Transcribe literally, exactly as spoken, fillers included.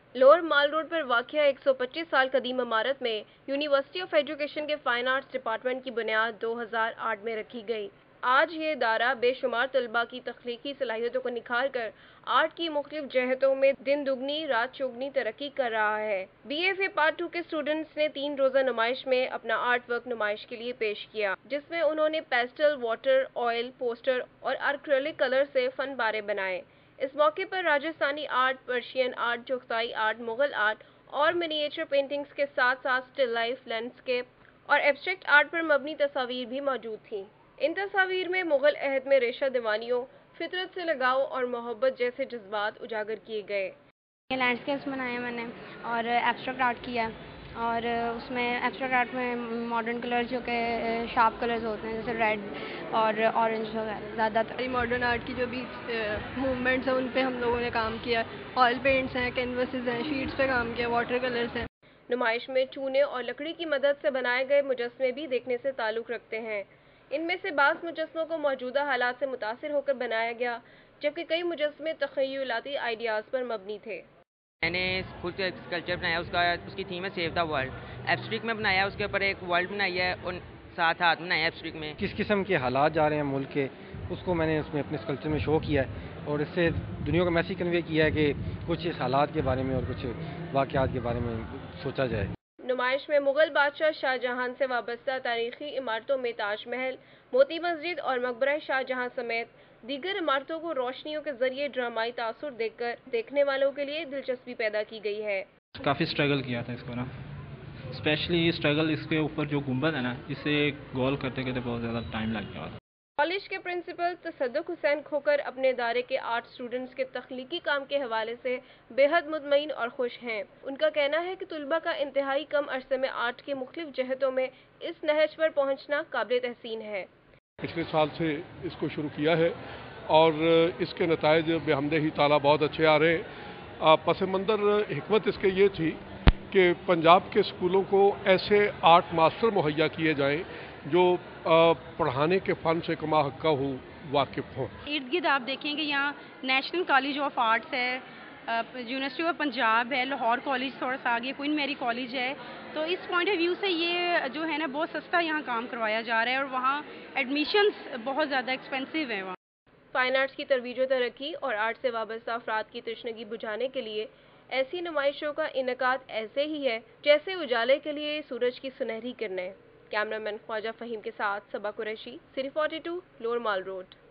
Lower mall road पर वाक़या एक सौ पच्चीस साल कदीम इमारत में यूनिवर्सिटी ऑफ एजुकेशन के फाइन आर्ट्स डिपार्टमेंट की बुनियाद दो हज़ार आठ में रखी गई। आज ये इदारा बेशुमार तलबा की तख्लीकी सलाहियतों को निखार कर आर्ट की मुख्तलिफ जहतों में दिन दुगनी रात चौगनी तरक्की कर रहा है। B F A part two के स्टूडेंट्स ने तीन रोज़ा नुमाइश में अपना आर्ट वर्क नुमाइश के लिए पेश किया, जिसमें उन्होंने पेस्टल, वाटर, ऑयल, पोस्टर और एक्रिलिक कलर से फन पारे बनाए। इस मौके पर राजस्थानी आर्ट, पर्शियन आर्ट, चोकसाई आर्ट, मुगल आर्ट और मिनिएचर पेंटिंग्स के साथ साथ स्टिल लाइफ, लैंडस्केप और एब्स्ट्रैक्ट आर्ट पर मबनी तस्वीर भी मौजूद थीं। इन तस्वीर में मुगल अहद में रेशा दीवानियों, फितरत से लगाव और मोहब्बत जैसे जज्बात उजागर किए गए। लैंडस्केप्स बनाए हैं मैंने और एब्स्ट्रैक्ट आर्ट किया है, और उसमें एब्स्ट्रैक्ट आर्ट में मॉडर्न कलर्स जो कि शार्प कलर्स होते हैं जैसे रेड और ऑरेंज वगैरह ज़्यादातर। मॉडर्न आर्ट की जो भी मूवमेंट्स हैं उन पे हम लोगों ने काम किया। ऑयल पेंट्स हैं, कैनवसेस हैं, शीट्स पे काम किया, वाटर कलर्स हैं। नुमाइश में चूने और लकड़ी की मदद से बनाए गए मुजस्मे भी देखने से ताल्लुक़ रखते हैं। इनमें से बास मुजस्मों को मौजूदा हालात से मुतासिर होकर बनाया गया, जबकि कई मुजस्मे तख़य्युलाती आइडियाज़ पर मबनी थे। मैंने खुद स्कल्पचर बनाया, उसका उसकी थीम है सेव द वर्ल्ड। एब्स्ट्रैक्ट में बनाया, उसके ऊपर एक वर्ल्ड बनाई है और साथ हाथ बनाया एब्स्ट्रैक्ट में। किस किस्म के हालात जा रहे हैं मुल्क के, उसको मैंने उसमें अपने स्कल्पचर में शो किया है, और इससे दुनिया को मैसेज कन्वे किया है कि कुछ इस हालात के बारे में और कुछ वाक़यात के बारे में सोचा जाए। नुमाइश में मुग़ल बादशाह शाहजहां से वाबस्ता तारीख़ी इमारतों में ताज महल, मोती मस्जिद और मकबरा शाहजहां समेत दीगर इमारतों को रोशनियों के जरिए ड्रामाई तासुर देकर देखने वालों के लिए दिलचस्पी पैदा की गई है। काफ़ी स्ट्रगल किया था इसको ना, स्पेशली स्ट्रगल इसके ऊपर जो गुंबद है ना, इसे गोल करते करते बहुत ज़्यादा टाइम लग गया। कॉलेज के प्रिंसिपल तसद्दुक हुसैन खोकर अपने इदारे के आर्ट स्टूडेंट्स के तख्लीकी काम के हवाले से बेहद मुतमईन और खुश हैं। उनका कहना है कि तुलबा का इंतहाई कम अरसे में आर्ट की मुख्तलिफ जहतों में इस नहज पर पहुँचना काबिल तहसीन है। पिछले साल से इसको शुरू किया है और इसके नताइज बेहमदे ही ताला बहुत अच्छे आ रहे हैं। पस मंज़र हिकमत इसके ये थी कि पंजाब के स्कूलों को ऐसे आर्ट मास्टर मुहैया किए जाएं जो पढ़ाने के फ़न से कमा हक़्क़ा हो, वाकिफ़ हों। इर्द गिर्द आप देखें कि यहाँ नेशनल कॉलेज ऑफ आर्ट्स है, यूनिवर्सिटी ऑफ पंजाब है, लाहौर कॉलेज थोड़ा सा आगे क्वीन मैरी कॉलेज है। तो इस पॉइंट ऑफ व्यू से ये जो है ना बहुत सस्ता यहाँ काम करवाया जा रहा है, और वहाँ एडमिशन्स बहुत ज़्यादा एक्सपेंसिव हैं। वहाँ फाइन आर्ट्स की तरवीज व तरक्की और आर्ट से वाबस्ता अफराद की तशनगी बुझाने के लिए ऐसी नुमाइशों का इनेकाद ऐसे ही है जैसे उजाले के लिए सूरज की सुनहरी किरणें। कैमरामैन ख्वाजा फ़हीम के साथ सबा कुरैशी, सिटी बयालीस, लोअर माल रोड।